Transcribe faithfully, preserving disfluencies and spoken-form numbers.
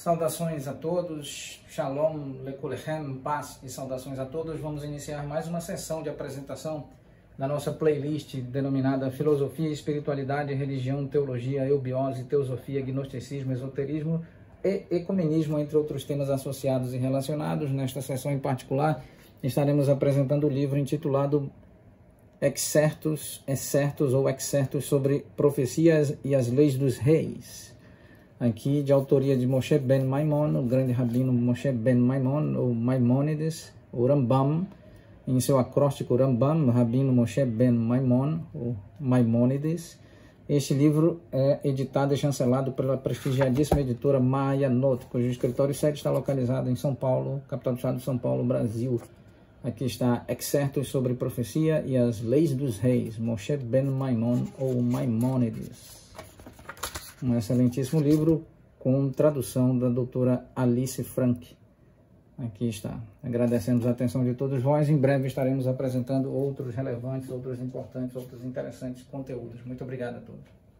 Saudações a todos, Shalom, Lekulechem, paz e saudações a todos. Vamos iniciar mais uma sessão de apresentação da nossa playlist denominada Filosofia, Espiritualidade, Religião, Teologia, Eubiose, Teosofia, Gnosticismo, Esoterismo e Ecumenismo, entre outros temas associados e relacionados. Nesta sessão em particular, estaremos apresentando o livro intitulado Excertos, Excertos ou Excertos sobre Profecias e as Leis dos Reis. Aqui de autoria de Moshe Ben Maimon, o grande rabino Moshe Ben Maimon, ou Maimônides, o Rambam, em seu acróstico Rambam, rabino Moshe Ben Maimon, ou Maimônides. Este livro é editado e chancelado pela prestigiadíssima editora Mayanot, cujo escritório sede está localizado em São Paulo, capital do estado de São Paulo, Brasil. Aqui está Excertos sobre Profecia e as Leis dos Reis, Moshe Ben Maimon, ou Maimônides. Um excelentíssimo livro com tradução da doutora Alice Frank. Aqui está. Agradecemos a atenção de todos vós. Em breve estaremos apresentando outros relevantes, outros importantes, outros interessantes conteúdos. Muito obrigado a todos.